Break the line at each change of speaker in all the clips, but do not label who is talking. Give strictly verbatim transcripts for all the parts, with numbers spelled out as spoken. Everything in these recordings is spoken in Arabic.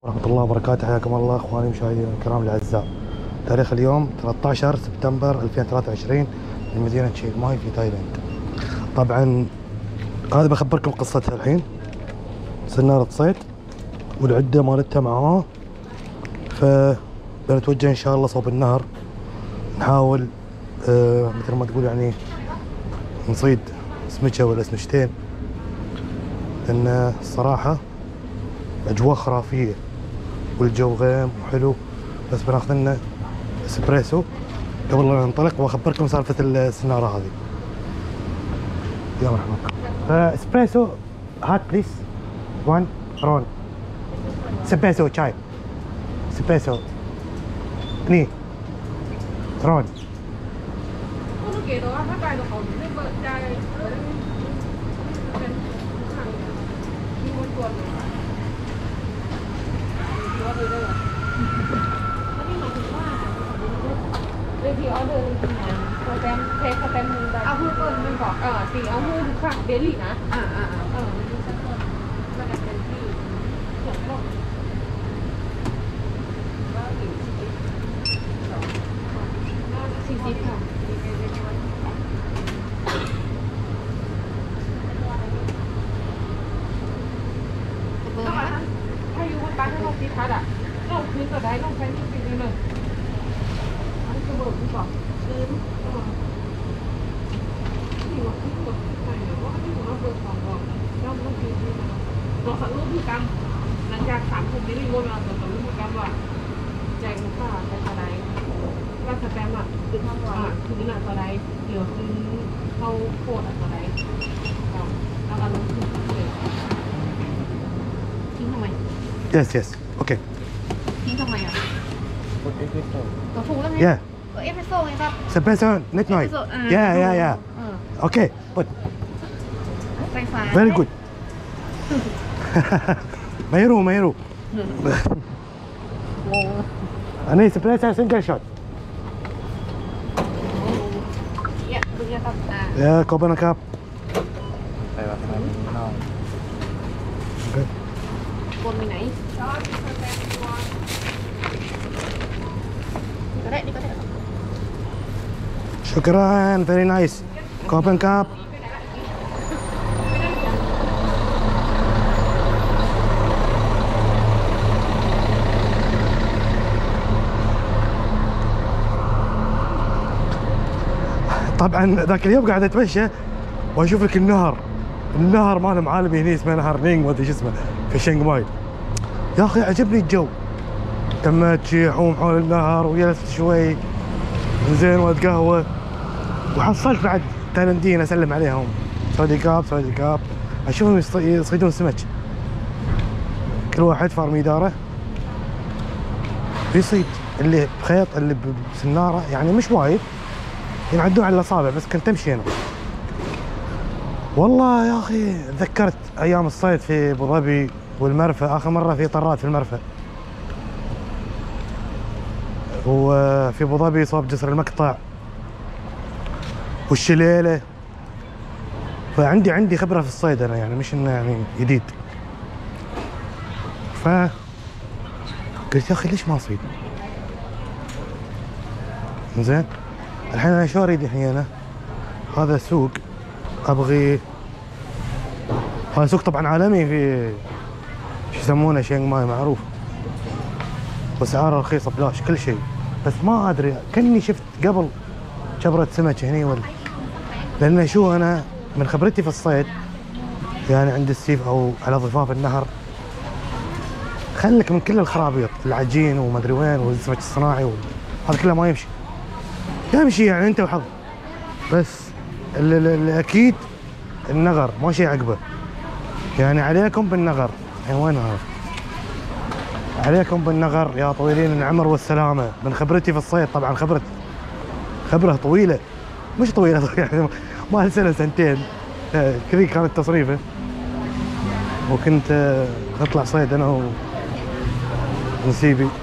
ورحمة الله وبركاته. حياكم الله اخواني مشاهدينا الكرام الاعزاء. تاريخ اليوم ثلاثة عشر سبتمبر ألفين وثلاثة وعشرين من مدينة تشيانغ ماي في تايلاند. طبعا هذا بخبركم قصتها الحين. سنارة صيد والعدة مالتها معاه، فبنتوجه ان شاء الله صوب النهر، نحاول آه مثل ما تقول يعني نصيد سمكة ولا سمكتين، لان الصراحة اجواء خرافية والجو غيم وحلو. بس بناخذ لنا اسبريسو قبل لا ننطلق واخبركم سالفة السنارة هذه. يا مرحبا. اسبريسو هات بليز وان رون اسبريسو شاي اسبريسو ني رون.
เวทีออเดอร์จริงๆนะสแตมป์เทคสแตมป์มือได้เอามือต้นมันบอกเออสีเอามือทุกครั้งเดลี่นะอ่าอ่าเออมันมีสักต้นมันจะเป็นที่เกี่ยวข้องว่าอยู่ที่สองสี่สิบค่ะถ้าอยู่บนบ้านถ้าเราตีพัดอ่ะเราคืนก็ได้ลงใช้ที่ปีนึงเลยจะบอกที่บอกซื้อที่ว่าที่ว่าใช่หรือว่าที่ว่าเบอร์สองบอกย่อมต้องซื้อที่นะบอกสักรูปที่กรรมหลังจากสามคนนี้รีโวมาตัวตัวรูปที่กรรมว่าแจกลูกค้าไปตอนใดว่าสแตมป์อ่ะคือเท่าไหร่คือนี่แหละตอนใดเดี๋ยวคือเขาโคตรอ่ะตอนใดแล้วก็ลงทุนเลยทิ้งทำไม
Yes yes okay
ทิ้งทำไมอ่ะตัวถูกแล้วไง
Yeah
เออเอสเปรสโซ่ไงครับ
espresso นิดหน่อย Yeah yeah yeah Okay but
ไฟฟ้า
very good ไม่รู้ไม่รู้
งง
อันนี้ espresso single shot
เนี่ยดูเนี่ยครับอ่า
เออขอบคุณนะครับ
ไปแบบนั้นนอก
วนไปไหนก็ได้นี่ก็ได้
شكرا very nice ขอบคุณครับطبعا ذاك اليوم قاعد اتمشى واشوف لك النهر النهر مال معالمي هني اسمه نهر نينغ ما ادري شو اسمه في شينغ ماي. يا اخي عجبني الجو، تمت شي احوم حول النهر وجلست شوي زين واتقهوى، وحصلت بعد تايلنديين اسلم عليهم سعودي كاب سعودي كاب اشوفهم يصيدون سمك، كل واحد فارم اداره يصيد، اللي بخيط اللي بسناره يعني مش وايد ينعدون على الاصابع، بس كنت امشي هنا. والله يا اخي تذكرت ايام الصيد في ابو ظبي والمرفأ، اخر مره في طرات في المرفأ، وفي ابو ظبي صوب جسر المقطع والشليله، فعندي عندي خبره في الصيد انا، يعني مش انه يعني جديد. ف قلت يا اخي ليش ما اصيد؟ زين الحين انا شو اريد الحين انا؟ هذا سوق ابغي، هذا سوق طبعا عالمي في شو يسمونه شينغ ماي معروف، واسعاره رخيصه بلاش كل شيء، بس ما ادري كني شفت قبل شبرة سمك هني ولا، لان شو انا من خبرتي في الصيد يعني عند السيف او على ضفاف النهر، خلك من كل الخرابيط العجين وما ادري وين والسمك الصناعي هذا كله ما يمشي، يمشي يعني انت وحظ، بس الاكيد النغر ماشي عقبه، يعني عليكم بالنغر. الحين وين هذا؟ عليكم بالنغر يا طويلين العمر والسلامه، من خبرتي في الصيد طبعا، خبرة خبره طويله، مش طويله يعني ما سنه سنتين كذي كانت تصريفه، وكنت اطلع صيد انا ونسيبي.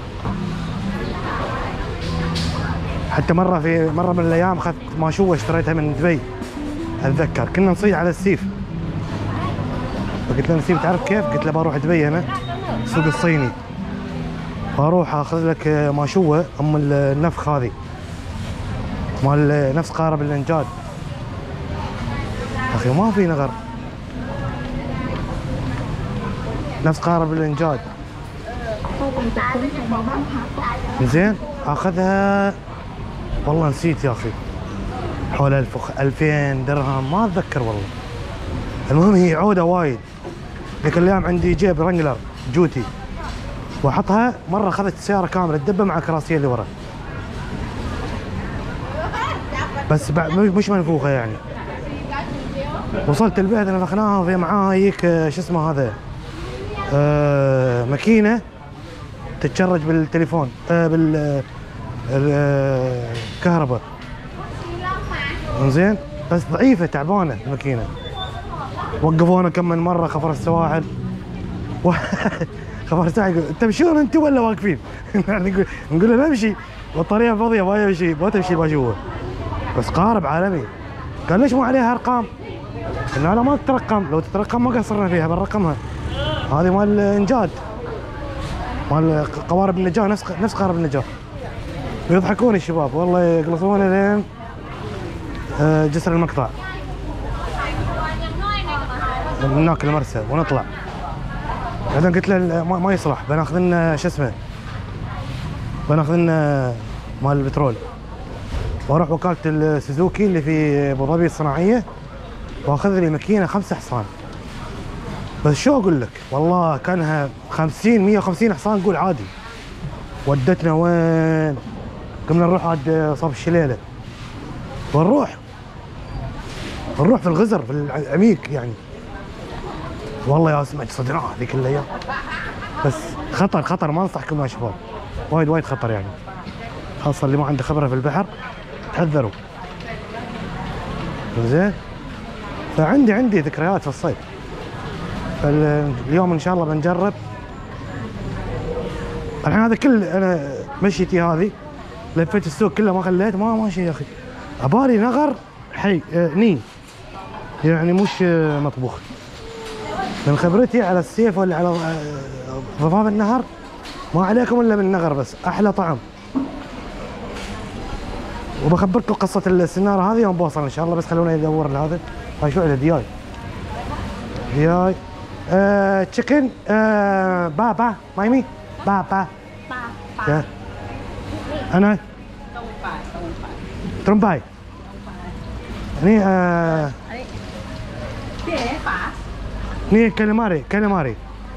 حتى مره في مره من الايام اخذت ماشوه اشتريتها من دبي اتذكر، كنا نصيد على السيف، فقلت له نسيب تعرف كيف؟ قلت له بروح دبي انا السوق الصيني فاروح اخذ لك ماشوه ام النفخ هذه مال نفس قارب الانجاد. اخي ما في نغر نفس قارب الانجاد. زين اخذها والله نسيت يا اخي حول ألف وخ... ألفين درهم ما اتذكر والله. المهم هي عوده وايد. ذيك الايام عندي جيب رانجلر جوتي واحطها مره اخذت السياره كامله تدبه مع الكراسيه اللي ورا بس مش منفوخه يعني. وصلت البيت نفخناها في معاها هيك شو اسمه هذا آه ماكينه تتشرج بالتليفون آه بالكهرباء. زين بس ضعيفه تعبانه الماكينه. وقفونا كم من مره خفر السواحل خفر السواحل يقول تمشون انت ولا واقفين؟ نقول له نمشي والطريقه فاضيه ما يمشي ما تمشي ما جوا. بس قارب عالمي. قال ليش مو عليها ارقام؟ قلنا لا ما تترقم لو تترقم ما قصرنا فيها بنرقمها. هذه مال انجاد مال قوارب النجاه نفس نفس قارب النجاه. ويضحكون الشباب والله يقلصون لين جسر المقطع من هناك المرسى ونطلع. بعدين قلت له ما يصلح بناخذ لنا شو اسمه بناخذ لنا مال البترول واروح وكاله السوزوكي اللي في ابو ظبي الصناعيه واخذ لي ماكينه خمسة حصان. بس شو اقول لك والله كانها خمسين مية وخمسين حصان قول عادي. ودتنا وين؟ قمنا نروح عند صوب الشليله ونروح نروح في الغزر في العميق يعني. والله يا سمعت صدناه ذيك الايام. بس خطر خطر ما انصحكم يا شباب وايد وايد خطر يعني. خاصه اللي ما عنده خبره في البحر تحذروا. زين فعندي عندي ذكريات في الصيد. فاليوم ان شاء الله بنجرب. الحين هذا كل انا مشيتي هذه لفيت السوق كله ما خليت ما ماشي يا اخي. ابالي نغر حي آه ني يعني مش آه مطبوخ. من خبرتي على السيف ولا على ضفاف النهر ما عليكم الا من النغر بس احلى طعم. وبخبركم قصه السناره هذه يوم بوصل ان شاء الله. بس خلونا ندور لهذا هاي شو عنده دياي دياي آه تشيكن آه با با مايمي با با با انا ترمباي ني آه ني كاليماري كاليماري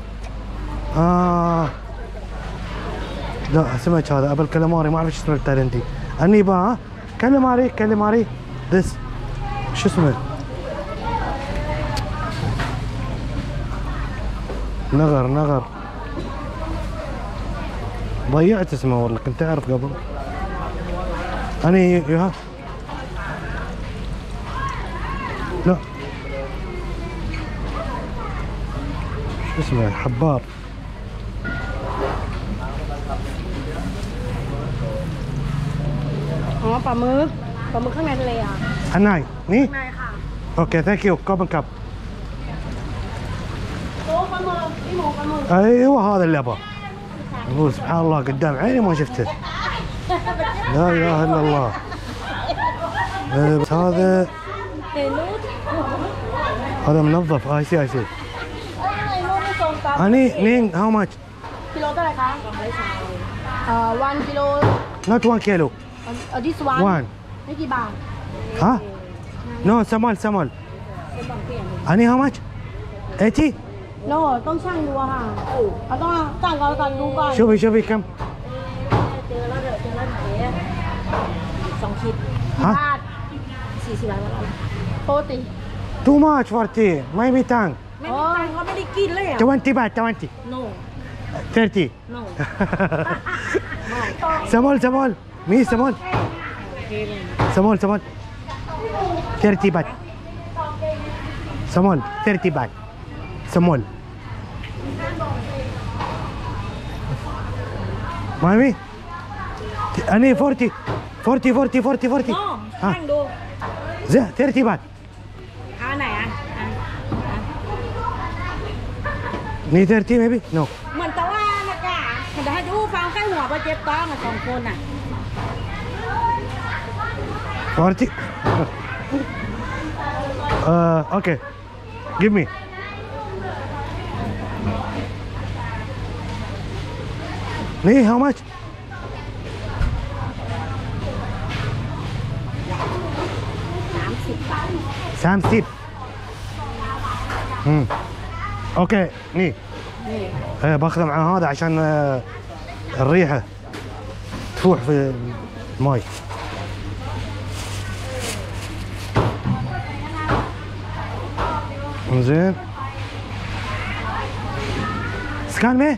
آه لا سمعت هذا ابل كاليماري ما اعرف شو اسمه التايلندي. اني با كاليماري كاليماري ذس شو اسمه نغر نغر ضيعت اسمه والله كنت اعرف قبل. اني يها لا شو اسمه حبار.
อ๋อปลาหมึกปลาหมึกข้างในทะเลอ่ะ
อันไหนนี่
ข้างในค่ะ
โอเค ثانك يو كوبن كاب.
โอ้ปลาหมึกนี่หมูปลาหมึก
ايوه هذا اللي ابغاه. اقول سبحان الله قدام عيني ما شفته. لا اله الا الله. بس هذا هذا منظف اي سي اي سي. اني نين هاو ماتش
กิโลเท่าไหร่คะเอ่อoneกิโล
not one kilo
Uh, this one
one
ไม่กี่บาท
ها no سمال سمال اني هاو ماتش eighty
โน่ต้องช่างดูอะค่ะเราต้องช่างก่อนก่อนดูก่อน
شوفي شوفي كم
เจอแล้วเดี๋ยวเจอแล้วไหนสองคิด
ฮะ
บาทสี่สิบบาทแล้วโปรติ
too much forty ما يبي تانك
ไม่มีตังค์ก็ไม่ได้กินเลยอ่ะ
twenty بات twenty
no
thirty
no
سمال سمال مي سمال سمال سمال thirty بات سمال thirty بات سمال ما يبي أنا forty forty forty forty forty
โน่ช่างดู
زين thirty بات
อันไหนอ่ะอัน
ني thirty maybe no
เหมือนตะว่านะกะเดี๋ยวให้ดูฟัง
บอกว่าเจ็บท้องอ่ะสองคนอ่ะ
forty uh okay give meนี่ how much
สามสิบบาท
สามสิบامم اوكي ني ايه باخذه مع هذا عشان آه، الريحه تفوح في الماي زين سكان مي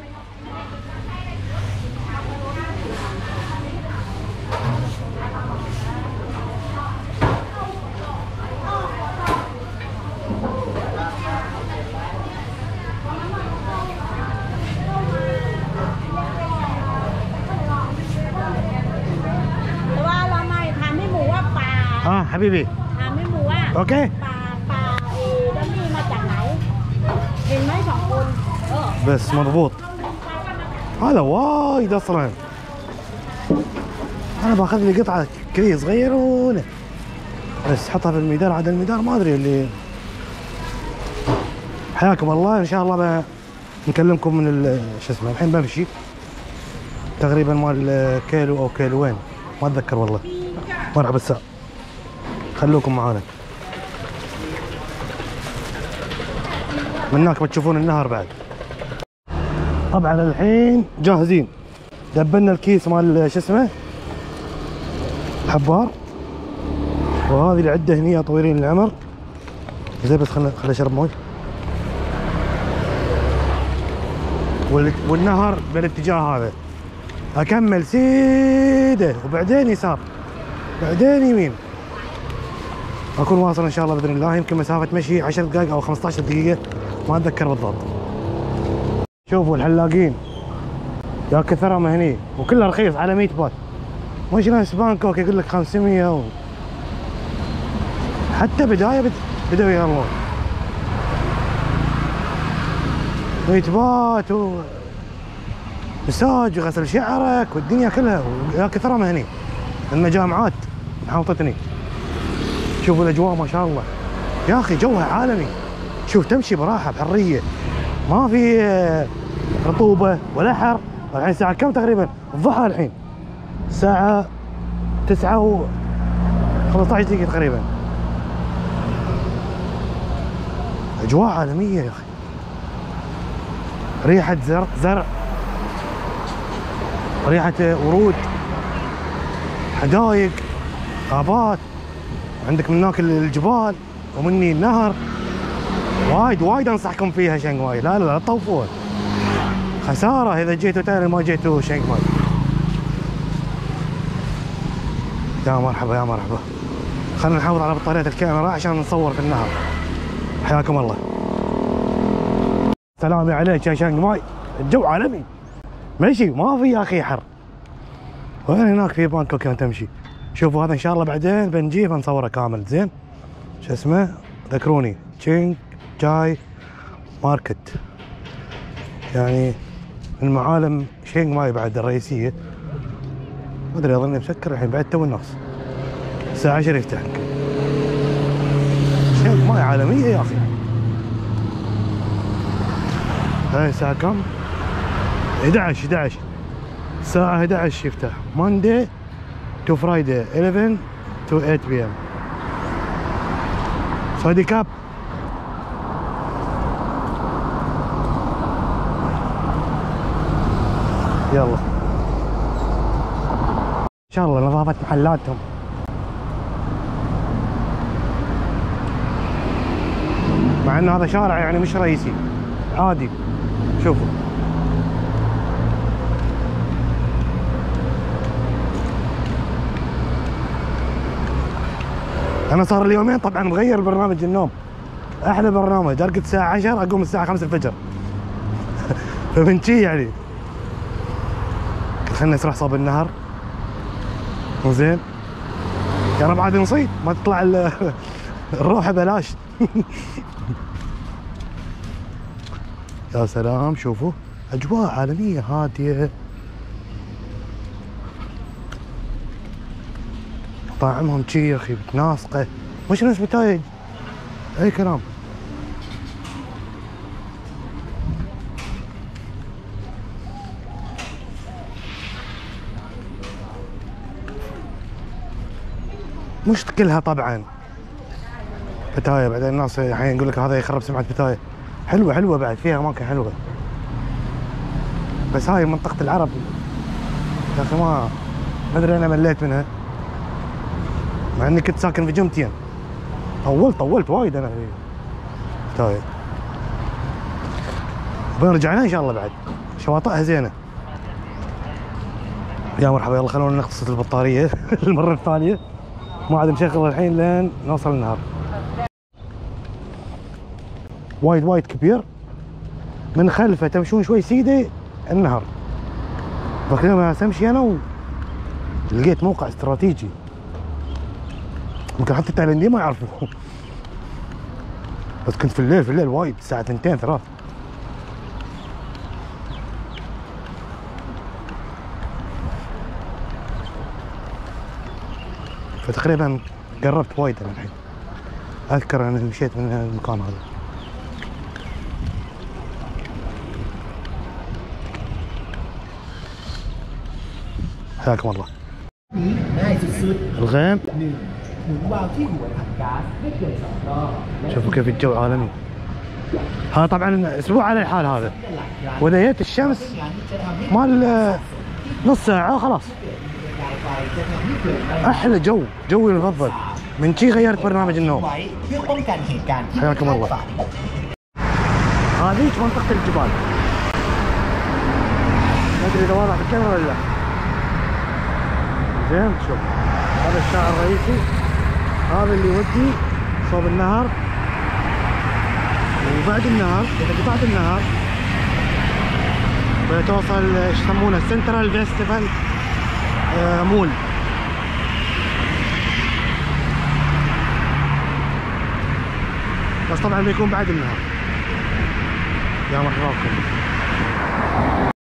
اه حبيبي
ถามแม่หมูว่า
اوكي
ปลาปลาเอดัมมี่มาจากไหนเห็นไหมสองคนเออ
بس مضبوط هذا وايد اصلا انا باخذ لي قطعه كذي صغيرونه بس حطها في الميدان عاد الميدان ما ادري اللي حياكم الله ان شاء الله بنكلمكم من ال- شو اسمه الحين بمشي تقريبا مال كيلو او كيلوين ما اتذكر والله مرحبا الساعة خلوكم معانا من هناك بتشوفون النهر بعد طبعا الحين جاهزين دبلنا الكيس مال شو اسمه حبار وهذه العده هنيه طويلين العمر زين بس خلنا خلنا اشرب موي وال- والنهر بالاتجاه هذا اكمل سيده وبعدين يسار بعدين يمين اكون واصل ان شاء الله باذن الله يمكن مسافه مشي عشر دقائق او خمسة عشر دقيقه ما اتذكر بالضبط. شوفوا الحلاقين يا كثرهم هني وكله رخيص على مية بات مش ناس بانكوك يقول لك خمسمية و... حتى بدايه بد... بدأوا يغلون مية بات و مساج وغسل شعرك والدنيا كلها يا كثرهم هني المجامعات محاوطتني. شوفوا الاجواء ما شاء الله يا اخي جوها عالمي شوف تمشي براحه بحريه ما في رطوبه ولا حر. الحين الساعه كم تقريبا؟ الضحى الحين الساعه تسعة و خمسة عشر دقيقه تقريبا. اجواء عالميه يا اخي ريحه زرع زرع ريحه ورود حدايق غابات عندك من هناك الجبال ومني النهر وايد وايد انصحكم فيها شنغماي. لا لا لا تطوفوها خساره اذا جيتوا تاني ما جيتوا شنغماي. يا مرحبا يا مرحبا خلينا نحافظ على بطاريه الكاميرا عشان نصور في النهر. حياكم الله سلامي عليك يا شنغماي الجو عالمي ماشي ما في يا اخي حر. وين هناك في بانكوك كان تمشي. شوفوا هذا ان شاء الله بعدين بنجيه بنصوره كامل زين. شو اسمه ذكروني تشينغ جاي ماركت يعني المعالم شنغماي بعد الرئيسيه ما ادري اظني مسكر الحين بعد تو الناس الساعه عشرة يفتح. شنغماي عالميه يا اخي. هاي الساعه كم؟ احد عشر احد عشر الساعه احد عشر يفتح ماندي تو فرايداي إحدى عشر to eight بي إم. سعودي كاب يلا ان شاء الله نظافة محلاتهم. مع ان هذا شارع يعني مش رئيسي عادي. شوفوا انا صار لي يومين طبعا مغير برنامج النوم احلى برنامج ارقد الساعه عشرة اقوم الساعه خمسة الفجر فمن شي يعني خلنا نسرح صوب النهر زين يا رب عاد نصيد ما تطلع الروحه بلاش. يا سلام شوفوا اجواء عالميه هاديه طعمهم شي يا اخي متناسقه، مش نفس بتايج اي كلام. مش كلها طبعا بتايه، بعدين الناس الحين يقول لك هذا يخرب سمعه بتايه. حلوه حلوه بعد، فيها اماكن حلوه، بس هاي منطقه العرب يا اخي ما ما ادري، انا مليت منها مع اني كنت ساكن في جمتين. طولت طولت وايد انا في بتايه. بنرجع لها ان شاء الله بعد، شواطئها زينه. يا مرحبا، يلا خلونا نغطس البطاريه المره الثانيه، ما عاد نشغل الحين لين نوصل النهر. وايد وايد كبير، من خلفه تمشون شوي سيده النهر. ذاك اليوم امشي انا ولقيت موقع استراتيجي، يمكن حتى التايلنديين ما يعرفوه، بس كنت في الليل في الليل وايد، الساعه اثنتين ثلاث. فتقريبا قربت وايد انا الحين، اذكر اني مشيت من المكان هذا. حياكم الله. الغيم شوفوا كيف الجو عالمي. هذا طبعا اسبوع على الحال هذا، واذا جت الشمس مال نص ساعه خلاص احلى جو، جوي المفضل. من شي غيرت برنامج النوم. حياكم الله. هذيك منطقه الجبال، ما ادري اذا واضح في الكاميرا ولا لا. زين شوف هذا الشارع الرئيسي، هذا اللي يودي صوب النهر، وبعد النهر اذا قطعت النهر بتوصل ايش يسمونه سنترال فيستيفال آه مول. بس طبعا بيكون بعد النهر. يا مرحبا بكم.